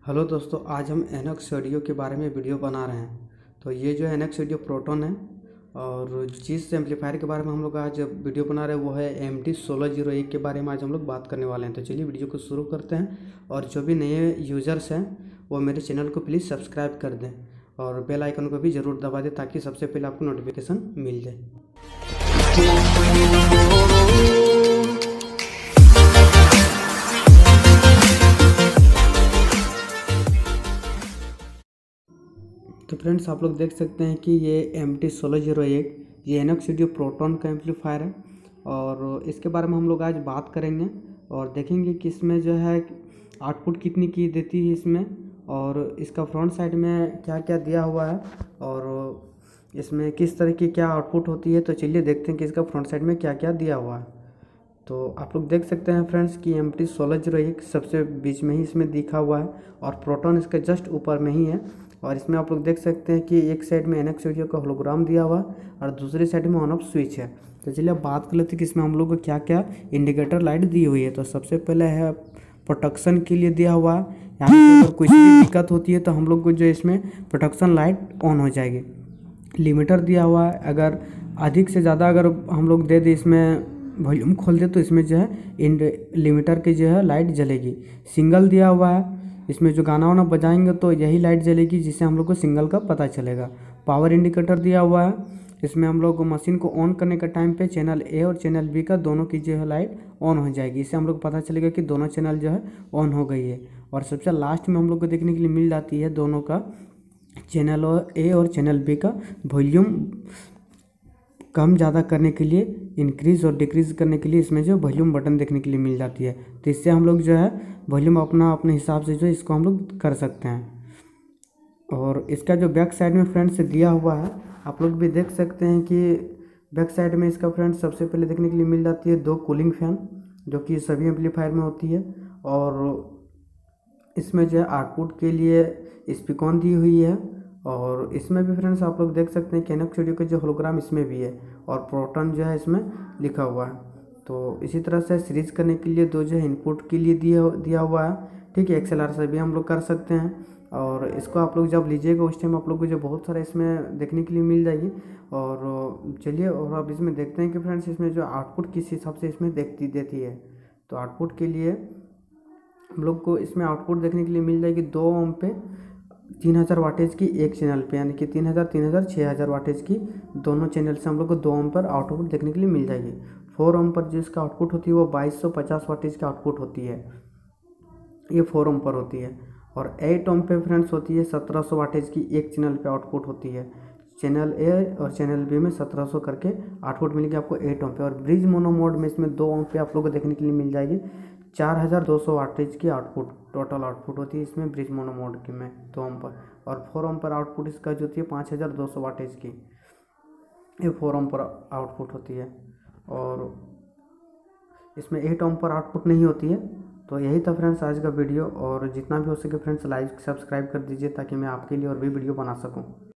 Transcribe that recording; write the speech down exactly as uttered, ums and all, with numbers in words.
Hello दोस्तों, आज हम एनॉक्स ऑडियो के बारे में वीडियो बना रहे हैं। तो ये जो एनॉक्स ऑडियो प्रोटोन है और जिस एम्पलीफायर के बारे में हम लोग आज वीडियो बना रहे हैं वो है एम टी सोलह जीरो एक के बारे में आज हम लोग बात करने वाले हैं। तो चलिए वीडियो को शुरू करते हैं। और जो भी नए यूज़र्स हैं वो मेरे चैनल को प्लीज़ सब्सक्राइब कर दें और बेल आइकन को भी ज़रूर दबा दें ताकि सबसे पहले आपको नोटिफिकेशन मिल जाए। तो फ्रेंड्स, आप लोग देख सकते हैं कि ये एम टी सोलह जीरो एक ये एनॉक्स ऑडियो प्रोटोन का एम्पलीफायर है और इसके बारे में हम लोग आज बात करेंगे और देखेंगे कि इसमें जो है आउटपुट कितनी की देती है इसमें, और इसका फ्रंट साइड में क्या क्या दिया हुआ है और इसमें किस तरह की क्या आउटपुट होती है। तो चलिए देखते हैं कि इसका फ्रंट साइड में क्या क्या दिया हुआ है। तो आप लोग देख सकते हैं फ्रेंड्स कि एम टी सोलह जीरो एक सबसे बीच में ही इसमें दिखा हुआ है और प्रोटोन इसके जस्ट ऊपर में ही है। और इसमें आप लोग देख सकते हैं कि एक साइड में एनॉक्स ऑडियो का होलोग्राम दिया हुआ है और दूसरी साइड में ऑन ऑफ स्विच है। तो चलिए अब बात कर लेते हैं कि इसमें हम लोग को क्या क्या इंडिकेटर लाइट दी हुई है। तो सबसे पहले है प्रोटेक्शन के लिए दिया हुआ है, यहाँ पे अगर कुछ भी दिक्कत होती है तो हम लोग को जो इसमें प्रोटेक्शन लाइट ऑन हो जाएगी। लिमिटर दिया हुआ है, अगर अधिक से ज़्यादा अगर हम लोग दे दें इसमें वॉल्यूम खोल दे तो इसमें जो है इंड लिमिटर की जो है लाइट जलेगी। सिंगल दिया हुआ है, इसमें जो गाना वाना बजाएंगे तो यही लाइट जलेगी जिससे हम लोग को सिंगल का पता चलेगा। पावर इंडिकेटर दिया हुआ है, इसमें हम लोग मशीन को ऑन करने के टाइम पे चैनल ए और चैनल बी का दोनों की जो है लाइट ऑन हो जाएगी। इससे हम लोग को पता चलेगा कि दोनों चैनल जो है ऑन हो गई है। और सबसे लास्ट में हम लोग को देखने के लिए मिल जाती है दोनों का चैनल ए और चैनल बी का वॉल्यूम कम ज़्यादा करने के लिए, इंक्रीज़ और डिक्रीज़ करने के लिए इसमें जो वॉल्यूम बटन देखने के लिए मिल जाती है। तो इससे हम लोग जो है वॉल्यूम अपना अपने हिसाब से जो इसको हम लोग कर सकते हैं। और इसका जो बैक साइड में फ्रेंड्स दिया हुआ है आप लोग भी देख सकते हैं कि बैक साइड में इसका फ्रेंड्स सबसे पहले देखने के लिए मिल जाती है दो कूलिंग फैन जो कि सभी एम्पलीफायर में होती है। और इसमें जो है आउटपुट के लिए स्पीकॉन दी हुई है। और इसमें भी फ्रेंड्स आप लोग देख सकते हैं कि एनॉक्स ऑडियो का जो होलोग्राम इसमें भी है और प्रोटोन जो है इसमें लिखा हुआ है। तो इसी तरह से सीरीज करने के लिए दो जो है इनपुट के लिए दिया दिया हुआ है। ठीक है, एक्सएलआर से भी हम लोग कर सकते हैं। और इसको आप लोग जब लीजिएगा उस टाइम आप लोग को जो बहुत सारा इसमें देखने के लिए मिल जाएगी। और चलिए और अब इसमें देखते हैं कि फ्रेंड्स इसमें जो आउटपुट किस हिसाब से इसमें देखती देती है। तो आउटपुट के लिए हम लोग को इसमें आउटपुट देखने के लिए मिल जाएगी दो ओम पे तीन हज़ार वाटेज की एक चैनल पे, यानी कि तीन हज़ार तीन हज़ार छः हज़ार वाटेज की दोनों चैनल से हम लोग को दो ओम पर आउटपुट देखने के लिए मिल जाएगी। फोर ओम पर जिसका आउटपुट होती है वो बाईस सौ पचास वाटेज का आउटपुट होती है, ये फोर ओम पर होती है। और एट ओम पे फ्रेंड्स होती है सत्रह सौ वाटेज की एक चैनल पे आउटपुट होती है। चैनल ए और चैनल बी में सत्रह सौ करके आउटपुट मिलेगी आपको एट ओम पे। और ब्रिज मोनो मोड में इसमें दो ओम पे आप लोग को देखने के लिए मिल जाएगी चार हज़ार दो सौ वाटेज की आउटपुट टोटल आउटपुट होती है इसमें ब्रिज मोनो मोड के में दो ओम पर। और फोर ओम पर आउटपुट इसका जो होती है पाँच हज़ार दो सौ वाटेज की, ये फोर ओम पर आउटपुट होती है। और इसमें एट ओम पर आउटपुट नहीं होती है। तो यही था फ्रेंड्स आज का वीडियो, और जितना भी हो सके फ्रेंड्स लाइक सब्सक्राइब कर दीजिए ताकि मैं आपके लिए और भी वीडियो बना सकूँ।